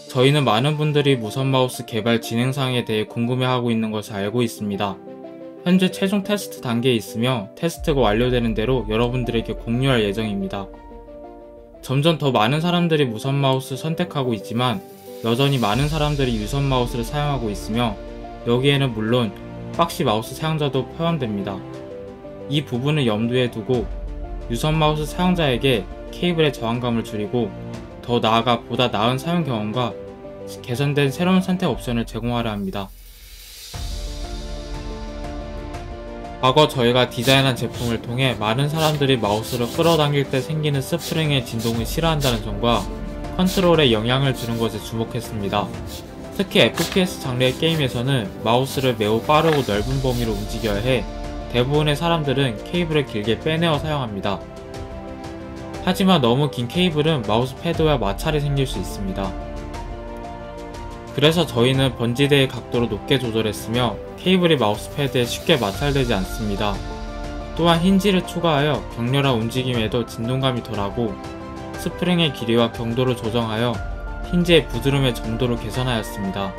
저희는 많은 분들이 무선 마우스 개발 진행 사항에 대해 궁금해하고 있는 것을 알고 있습니다. 현재 최종 테스트 단계에 있으며 테스트가 완료되는 대로 여러분들에게 공유할 예정입니다. 점점 더 많은 사람들이 무선 마우스 선택하고 있지만 여전히 많은 사람들이 유선 마우스를 사용하고 있으며 여기에는 물론 박시 마우스 사용자도 포함됩니다. 이 부분을 염두에 두고 유선 마우스 사용자에게 케이블의 저항감을 줄이고 더 나아가 보다 나은 사용 경험과 개선된 새로운 선택 옵션을 제공하려 합니다. 과거 저희가 디자인한 제품을 통해 많은 사람들이 마우스를 끌어당길 때 생기는 스프링의 진동을 싫어한다는 점과 컨트롤에 영향을 주는 것에 주목했습니다. 특히 FPS 장르의 게임에서는 마우스를 매우 빠르고 넓은 범위로 움직여야 해 대부분의 사람들은 케이블을 길게 빼내어 사용합니다. 하지만 너무 긴 케이블은 마우스 패드와 마찰이 생길 수 있습니다. 그래서 저희는 번지대의 각도를 높게 조절했으며 케이블이 마우스 패드에 쉽게 마찰되지 않습니다. 또한 힌지를 추가하여 격렬한 움직임에도 진동감이 덜하고 스프링의 길이와 경도를 조정하여 힌지의 부드러움의 점도를 개선하였습니다.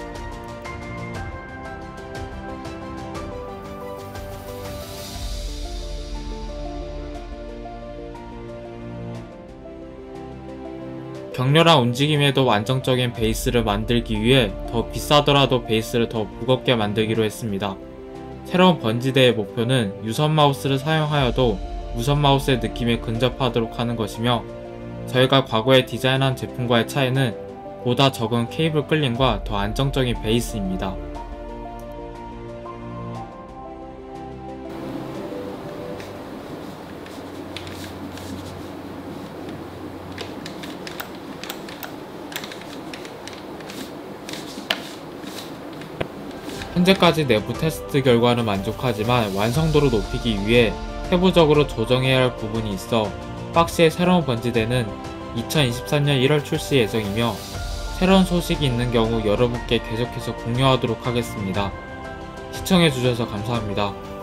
격렬한 움직임에도 안정적인 베이스를 만들기 위해 더 비싸더라도 베이스를 더 무겁게 만들기로 했습니다. 새로운 번지대의 목표는 유선 마우스를 사용하여도 무선 마우스의 느낌에 근접하도록 하는 것이며 저희가 과거에 디자인한 제품과의 차이는 보다 적은 케이블 끌림과 더 안정적인 베이스입니다. 현재까지 내부 테스트 결과는 만족하지만 완성도를 높이기 위해 세부적으로 조정해야 할 부분이 있어 박시의 새로운 번지대는 2023년 1월 출시 예정이며 새로운 소식이 있는 경우 여러분께 계속해서 공유하도록 하겠습니다. 시청해주셔서 감사합니다.